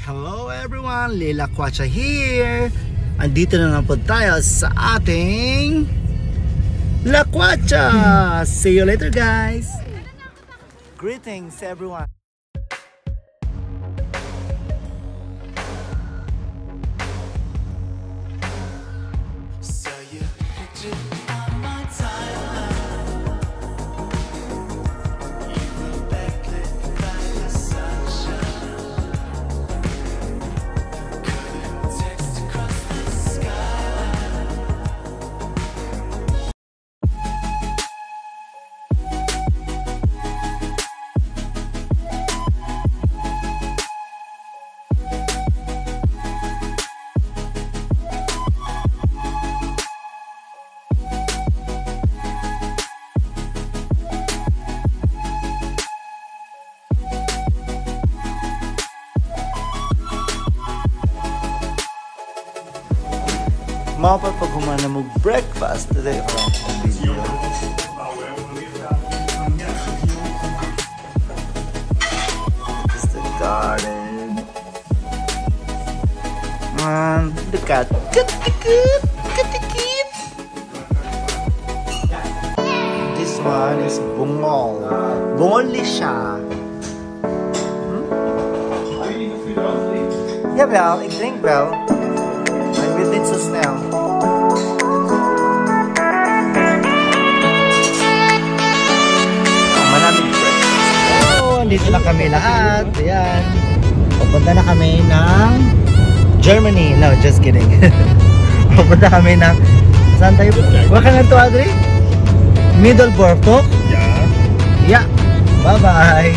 Hello everyone, Lila Kwacha here. Andito na naman po tayo sa ating La Kwacha. See you later guys. Greetings everyone. Mapapagumana mo breakfast today. It's the garden. And the cat. This one is bungol. Bungol siya. Yeah, Belle. Ik drink wel. Ik weet niet zo snel. Maraming breakfast. Oh, dito na kami lahat. Ayan. Pupunta na kami ng Germany. No, just kidding. Pupunta kami ng... Saan tayo? Waka na ito, Adri? Middelburg to? Yeah. Yeah. Bye-bye.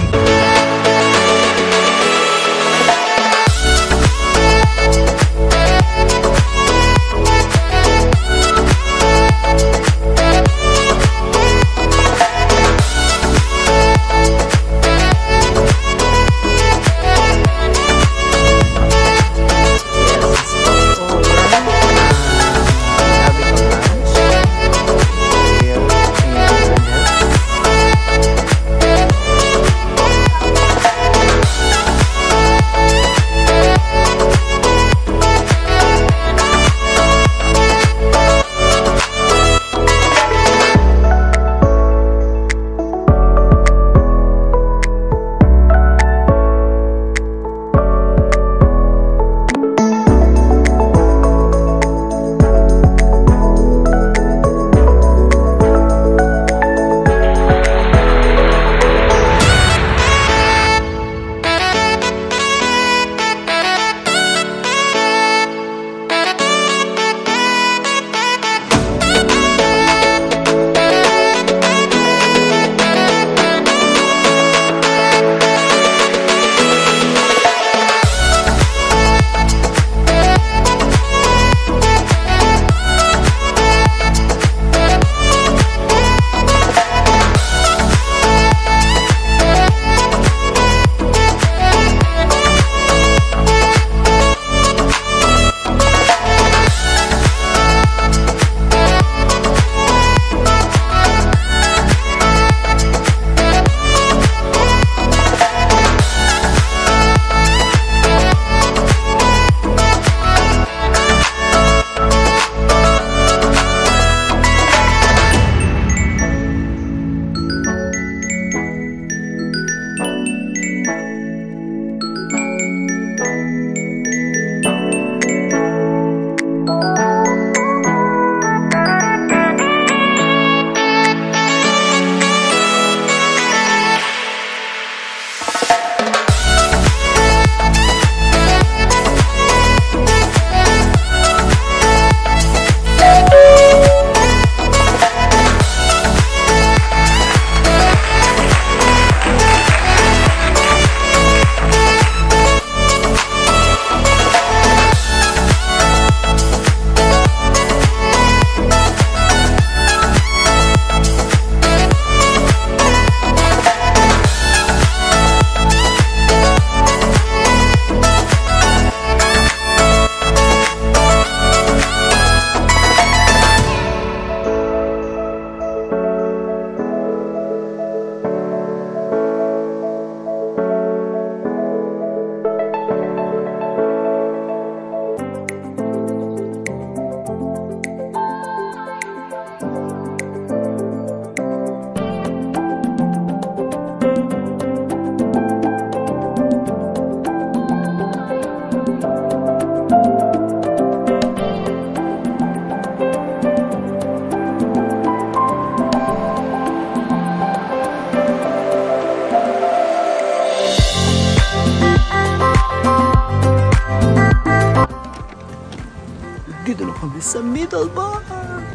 Dito na kami sa Middelburg.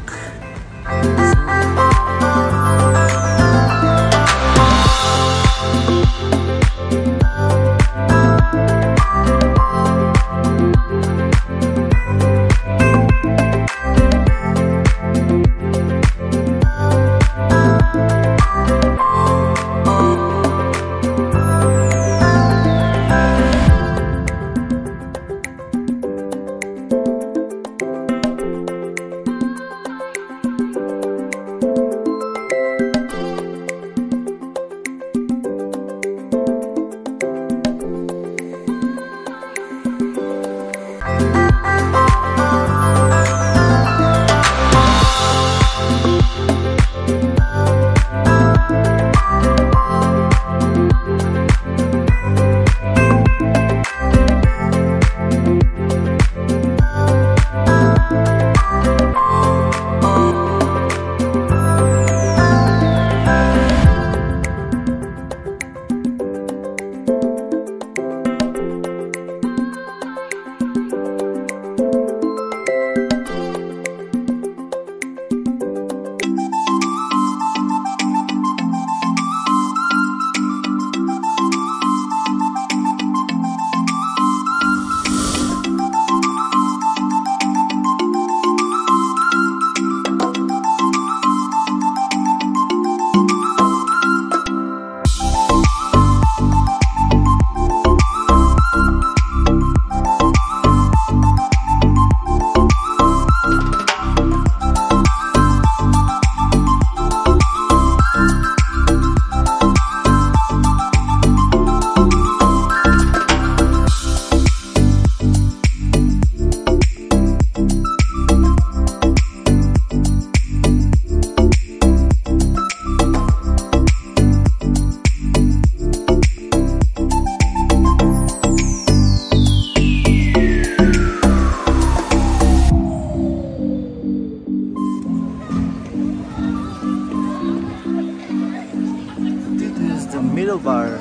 Middelburg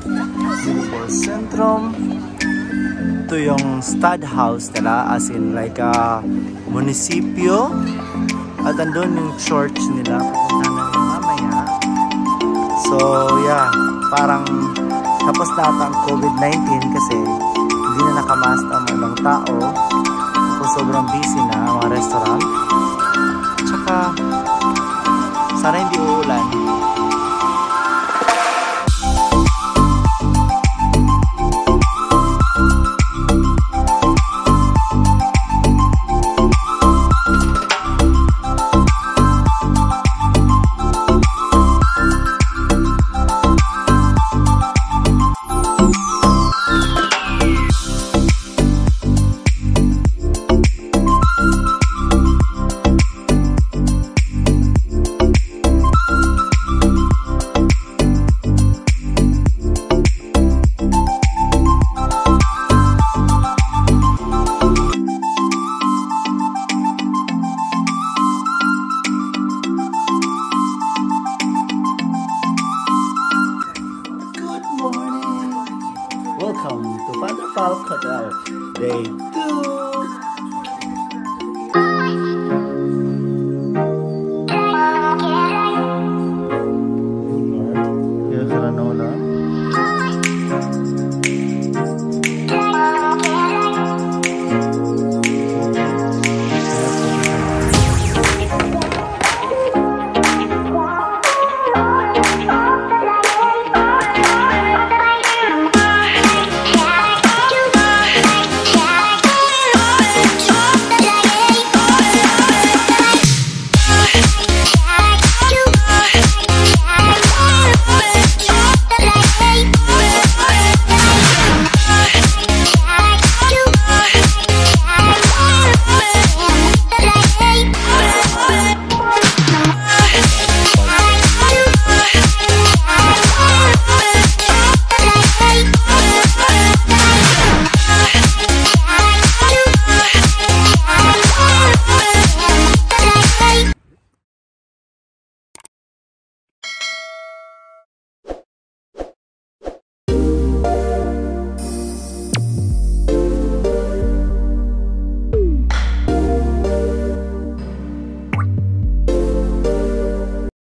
Centrum. Ito yung stud house nila, as in like a munisipyo. At andun yung church nila. Pupunta na yung mamaya. So yeah, parang tapos na ata ang COVID-19 kasi hindi na nakamask ang ibang tao. Tapos sobrang busy na ang mga restaurant. Tsaka sana hindi uulan. Welcome to Hotel Day 2.